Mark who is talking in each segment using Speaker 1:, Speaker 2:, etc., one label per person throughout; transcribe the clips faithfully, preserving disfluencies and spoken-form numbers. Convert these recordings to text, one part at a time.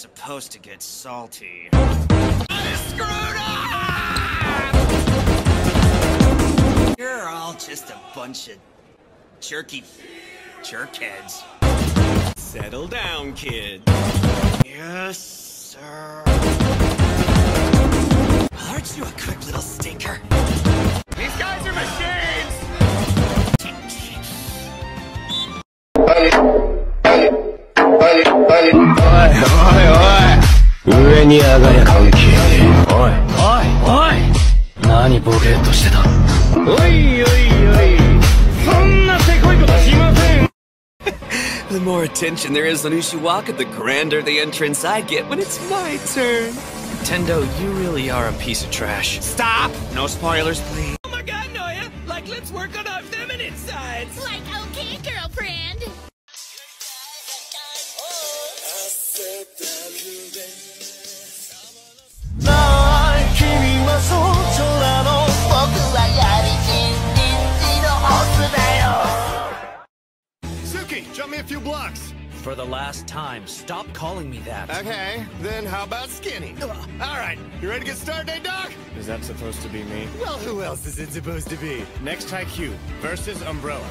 Speaker 1: supposed to get salty.
Speaker 2: Screwed up!
Speaker 1: You're all just a bunch of jerky jerkheads.
Speaker 2: Settle down, kid.
Speaker 1: Yes, sir. Aren't you a quick little stinker?
Speaker 2: These guys are machines!
Speaker 3: Oi, oi, oi! 上に上がりゃ関係ねえ。おい、おい、おい！何ボケっとしてた。おいおいおい！そんなせこいことしません。
Speaker 2: The more attention there is on Ushiwaka, the grander the entrance I get when it's my turn.
Speaker 1: Tendo, you really are a piece of trash.
Speaker 2: Stop!
Speaker 1: No spoilers, please.
Speaker 2: Oh my god, Noya! Like, let's work on our feminine sides!
Speaker 4: Like, okay, girlfriend.
Speaker 5: Suki, jump me a few blocks.
Speaker 1: For the last time, stop calling me that.
Speaker 5: Okay, then how about skinny? All right, you ready to get started, eh, Doc?
Speaker 6: Is that supposed to be me?
Speaker 5: Well, who else is it supposed to be?
Speaker 6: Next Haikyuu versus Umbrella.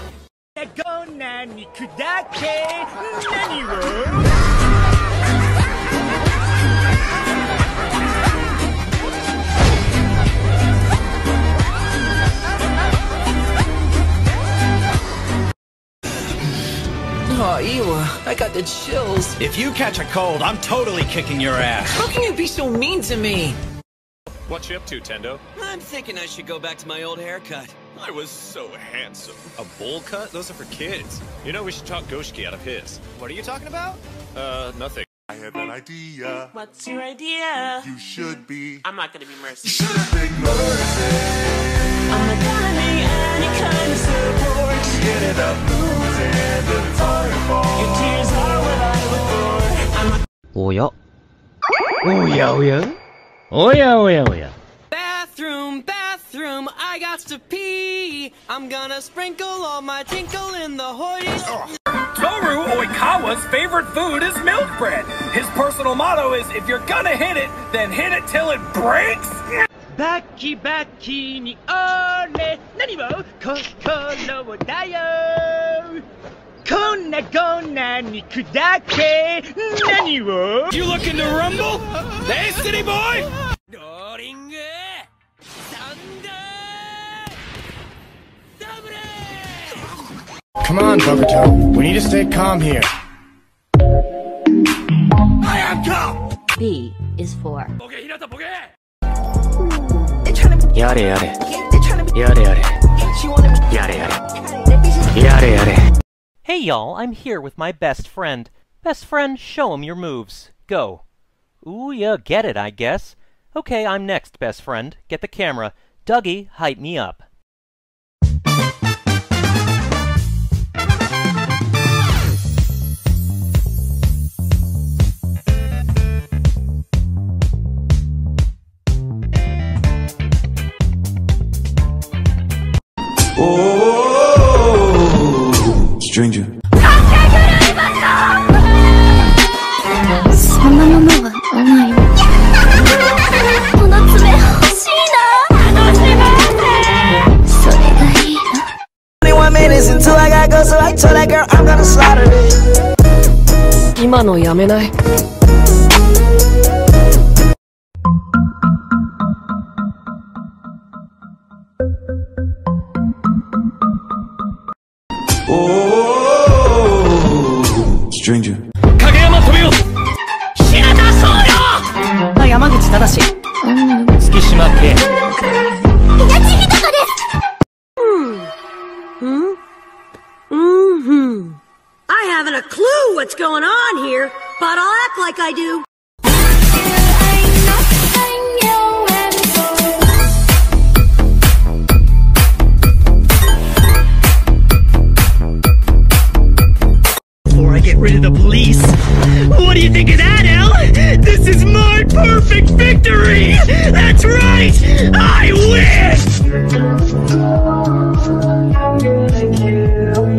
Speaker 1: Oh, Iwa, I got the chills.
Speaker 7: If you catch a cold, I'm totally kicking your ass.
Speaker 1: How can you be so mean to me?
Speaker 6: What you up to, Tendo?
Speaker 2: I'm thinking I should go back to my old haircut. I was so handsome.
Speaker 6: A bowl cut? Those are for kids. You know we should talk Goshiki out of his.
Speaker 7: What are you talking about?
Speaker 6: Uh, nothing.
Speaker 8: I have an idea.
Speaker 9: What's your idea?
Speaker 8: You should be.
Speaker 9: I'm not gonna be Mercy.
Speaker 8: You should have been Mercy.
Speaker 9: I'm not gonna be any kind of support.
Speaker 8: Get it up, losing, but it's all your fault.
Speaker 9: Your tears are what I look for. I'm not.
Speaker 3: Oh yeah. Oh yeah, oh yeah. Oh yeah, oh yeah, oh yeah.
Speaker 2: Bathroom, bathroom, I got to pee. I'm gonna sprinkle all my tinkle in the hoity.
Speaker 7: Toru Oikawa's favorite food is milk bread. His personal motto is, if you're gonna hit it, then hit it till it breaks.
Speaker 10: Baki baki ni ole nani wo kokoro wo da yo. Konna gonna niku dake nani wo.
Speaker 7: You looking to rumble? Hey, city boy!
Speaker 6: Come on, Bokuto. We need to stay calm here.
Speaker 7: I am calm!
Speaker 4: B is for.
Speaker 7: Okay, Hinata, okay!
Speaker 3: Yare yare. Yare yare. Yare yare. Yare yare.
Speaker 10: Hey y'all, I'm here with my best friend. Best friend, show him your moves. Go. Ooh, yeah, get it, I guess. Okay, I'm next, best friend. Get the camera. Dougie, hype me up.
Speaker 8: Stranger.
Speaker 4: そんなものはおないの。この爪欲しいな。楽しませ。それがいいの。
Speaker 11: twenty-one minutes until I gotta go, so I told that girl I'm gonna slaughter it.
Speaker 10: 今のやめない。
Speaker 8: Stranger.
Speaker 10: 影山飛びよ。日向総領。山口正。月島系。
Speaker 4: 東日高です。Hmm. Hmm. Mm-hmm. I haven't a clue what's going on here, but I'll act like I do.
Speaker 10: Before I get rid of the police, what do you think of that, Elle? This is my perfect victory! That's right! I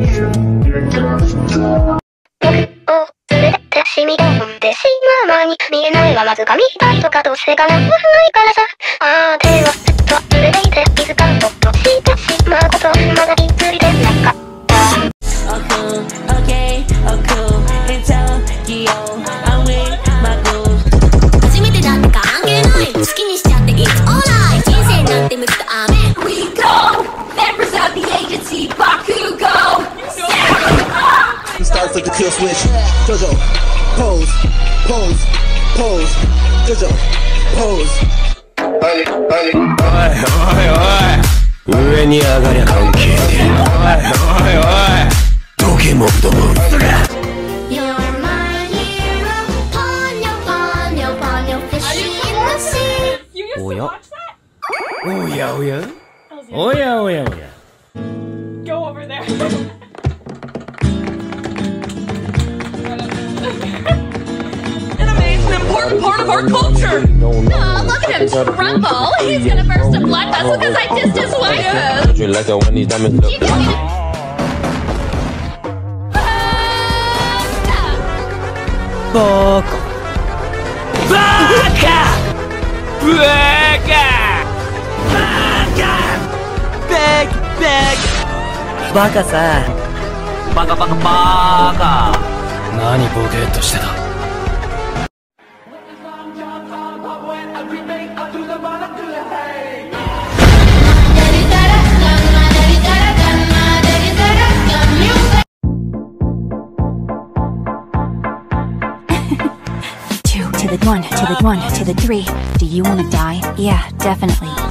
Speaker 10: win!
Speaker 12: はわずかみたいとかどうせがなんもないからさ。あー手はずっと濡れていて水がどっとしてしまうことまだびっくりでなかった。
Speaker 9: Oh cool, okay, oh cool, in Tokyo, I'm with my boo.
Speaker 4: 初めてだって関係ない好きにしちゃって It's alright 人生なんて無知とアメン We go! Members of the agency, Bakugo!
Speaker 11: Start with the kill switch. Jojo, pose, pose, pose. Jojo, pose.
Speaker 3: おいおいおい上に上がりゃ関係ねえ。おいおいおいどけモブドモブ
Speaker 4: You're my hero, ponyo, ponyo, ponyo, fish in the sea.
Speaker 3: おやおやおやおやおやおや
Speaker 13: Go over there. Anime is an important part of our culture.
Speaker 14: Oh, look at him tremble. He's gonna burst a blood vessel because I dissed his wife.
Speaker 3: You like when these diamonds look. Baka. Baka. Baka. Baka.
Speaker 2: Beg, beg.
Speaker 11: バカさ。
Speaker 2: バカバカバカ。
Speaker 3: 何ボケっとしてた。
Speaker 15: Two to the one, to the one, to the three. Do you wanna die? Yeah, definitely.